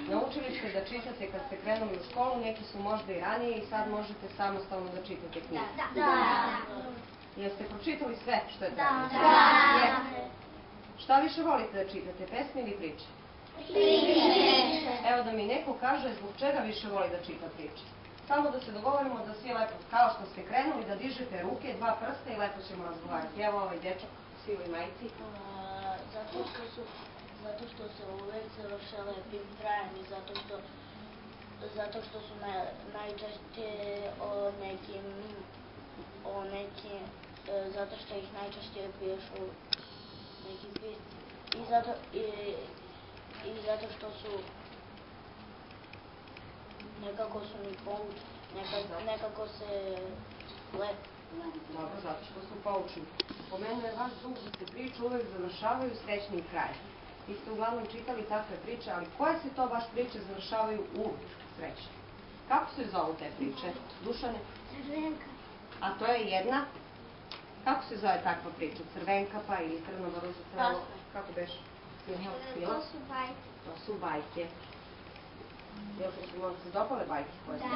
Naučili ste da čitate kad ste krenuli u školu, neki su možda i ranije i sad možete samostalno da čitate knjige. Jeste pročitali sve što je trebalo? Jeste. Šta više volite da čitate, pesme ili priče? Priče. Evo da mi neko kaže zbog čega više voli da čita priče. Samo da se dogovorimo da svi lepo, kao što ste krenuli, da dižete ruke, dva prsta i lepo ćemo razgovarati. Evo ovaj dečak, sivoj majici. Zato što se uvek završe lepim krajem i zato što su najčešće zato što ih najčešće pišu neki pisci. I zato što su nekako su mi poučni, nekako se lepo. Dobro, zato što su poučni. Pomenuo je vaš drug da se priče uvek završavaju srećnim krajem. Vi ste uglavnom čitali takve priče, ali koje se to baš priče završavaju uvek srećno? Kako se zovu te priče? Dušane? Crvenka. A to je jedna? Kako se zove takva priča? Crvenka pa ili Crno brzo selo? Kako beše? To su bajke. To su bajke. Jel su vam se dopale bajke?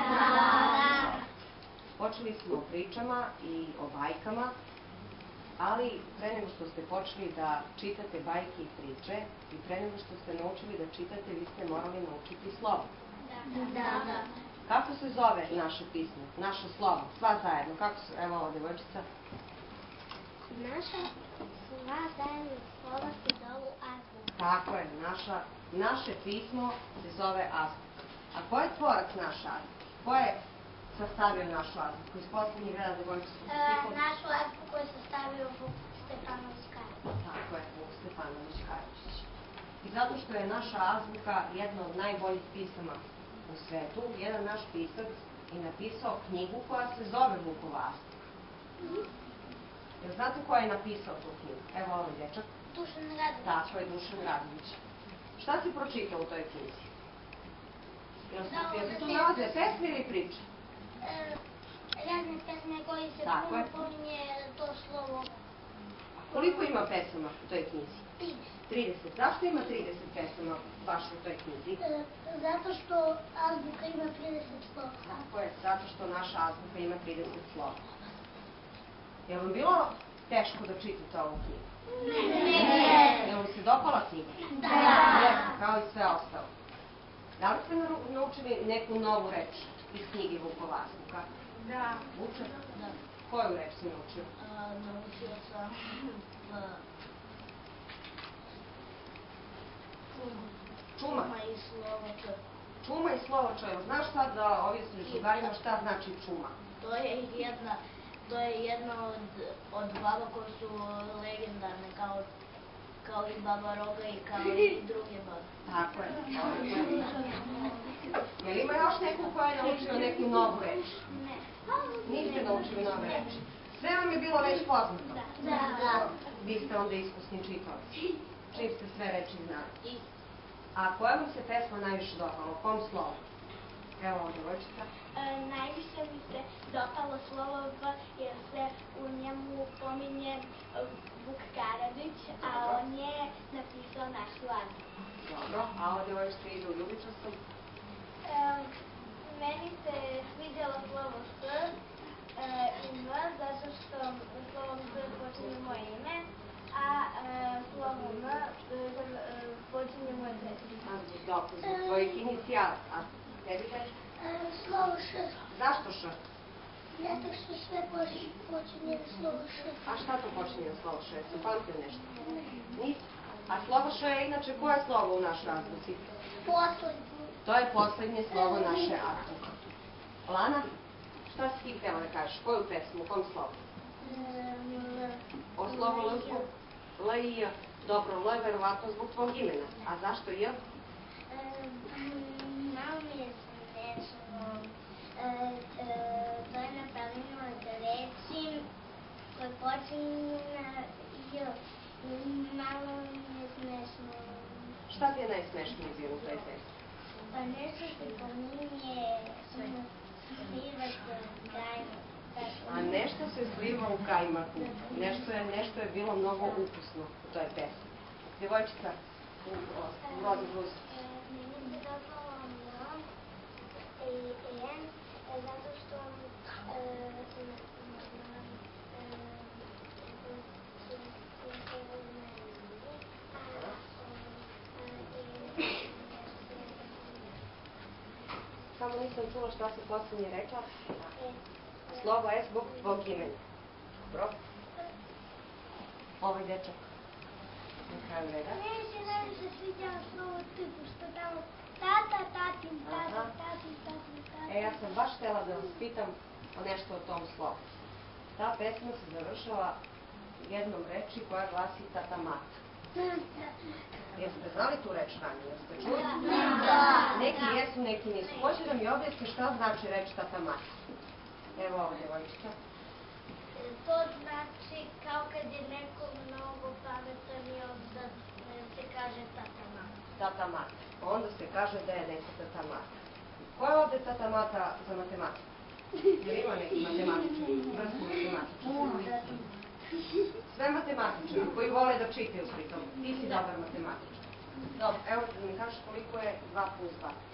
Da. Počeli smo o pričama i o bajkama, ali pre nego što ste počeli da čitate bajke i priče i pre nego što ste naučili da čitate, vi ste morali naučiti slovo. Da. Kako se zove naše pismo, naše slovo, sva zajedno? Kako se, evo ova devojčica? Naša sva zajedno slova se zovu azbuka. Tako je, naše pismo se zove azbuka. A ko je tvorac naše azbuke? Ko je sastavio našu azbuku? Iz poslednjih reda devojčica. Našu azbuku je sastavio Vuk Stefanović Karadžić. Tako je, Vuk Stefanović Karadžić. I zato što je naša azbuka jedna od najboljih pisama u svetu, jedan naš pisac je napisao knjigu koja se zove Vukova azbuka. Jel znate ko je napisao tu knjigu? Evo ovaj dečak. Dušan Radović. Tako je, Dušan Radović. Šta si pročitao u toj knjizi? Jel se tu nalaze pesme ili priče? Razne pesme koji se puno pominje to slovo. Koliko ima pesama u toj knjizi? 30. 30. Zašto ima 30 pesama baš u toj knjizi? Zato što azbuka ima 30 slova. Tako je, zato što naša azbuka ima 30 slova. Je li vam bilo teško da čitate ovu knjigu? Ne. Je li vam se dopala knjiga? Da. Jeste, kao i sve ostalo. Da li ste naučili neku novu reč iz knjige Vukova azbuka? Da. Vuče? Da. Koju reč si naučio? Naučio sam Čuma. i slovo Č. Čuma i slovo Č. Znaš sad da ovi su drugarima šta znači čuma? To je jedna od baba koje su legendarne, kao i Baba Roga i kao i druge babe. Tako je. Jel ima još neko ko je naučio neku novu reč? Ne. Niste naučili nove reči. Sve vam je bilo već poznato? Da. Vi ste onda iskusni čitaoci. Čim ste sve reči znali. A koja vam se pesma najviše dopala? O kom slovu? Evo ovdje, devojčica. Najviše mi se dopalo slovo V jer se u njemu pominje Vuk Karadžić, a on je napisao našu azbuku. Dobro, a ova devojčica ide u ljubičastom? Meni se sviđalo slovo S i M zato što slovom S počinje moje ime, a slovom M počinje moje prezime. Dobro, zbog tvojih inicijala. A tebi tebi? Slovo Š. Zašto Š? Zato što sve počinje na slovo Š. A šta to počinje na slovo Š? Jesi pamtio nešto? Nisi? A slovo Š je inače koje slovo u našoj azbuci? Poslednji. To je poslednje slovo naše azbuke. Lana, šta si ti htjela da kažeš? Koju pesmu, u kom slovu? O slovu L zbog L i J. Dobro, L je verovatno zbog tvojeg imena. A zašto J? Malo mi je smešno. To je napravljeno od reči koje počinju na J. Malo mi je smešno. Šta ti je najsmešnije bilo u toj pesmi? Pa nešto se pominje slivac gajmak. A nešto se sliva u kajmaku. Nešto je bilo mnogo ukusno u toj pesmi. Devojčica u rozi bluzi. Meni se dopalo samo nisam čula šta se poslednje rekla. Slovo S zbog tvog imena. Dobro. Ovaj dečak. Na kraju reda. Meni se najviše sviđa slovo T, pošto tamo tata, tatin, tata, tatin, tatin, tata. Ja sam baš htela da vas pitam nešto o tom slovu. Ta pesma se završava jednom reči koja glasi tata mata. Jeste znali tu reč ranije? Jeste čuli? Neki jesu, neki nisu. Hoće da mi objasni šta znači reč tata mata. Evo ova devojčica. To znači kao kad je neko mnogo pametan i onda se kaže tata mata. Tata mata. Onda se kaže da je neko tata mata. Ko je ovde tata mata za matematiku? Jer ima neki matematičar, vrstu matematičara? Sve matematičari koji vole da čitaju pritom. Ti si dobar matematičar. Dobro, evo da mi kažeš koliko je 2 plus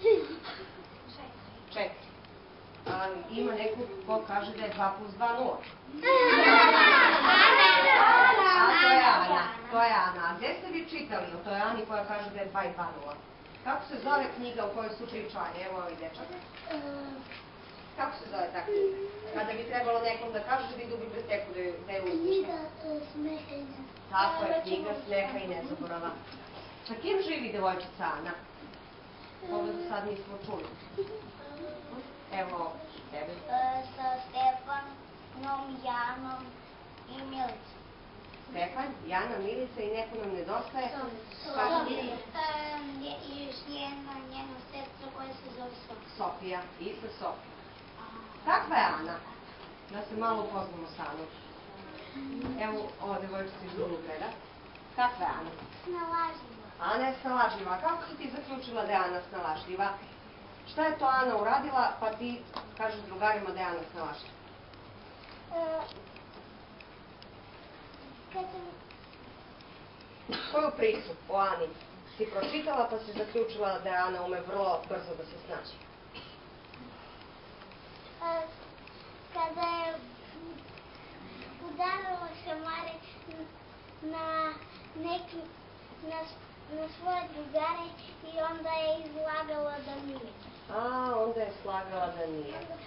2. 4. Ali ima neko ko kaže da je 2 plus 2 0. A to je Ana. To je Ana. A gde ste vi čitali o toj Ani koja kaže da je 2 i 2 0? Kako se zove knjiga u kojoj su pričani? Evo ovaj dečak. Kako se zove ta knjiga? Kada bi trebalo nekom da kažeš da idu u biblioteku da je uspešna. Knjiga smeha i nezaborava. Tako je, knjiga smeha i nezaborava. Sa kim živi devojčica Ana? Ovo do sad nismo čuli. Evo, tebe. Sa Stefanom, Janom i Milicom. Stefan, Jana, Milica i neko nam nedostaje. I još njena sestra koja se zove Sofija. Sofija, ista Sofija. Kakva je Ana? Da se malo upoznamo sa Anom. Evo, ova devojčica iz drugog reda. Kakva je Ana? Snalažljiva. Ana je snalažljiva. Kako si ti zaključila da je Ana snalažljiva? Šta je to Ana uradila, pa ti kažeš drugarima da je Ana snalažljiva? Koju priču o Ani si pročitala pa si zaključila da je Ana ume vrlo brzo da se snađe? Kada je udarila šamare na svoje drugare i onda je izlagala da nije. A, onda je slagala da nije.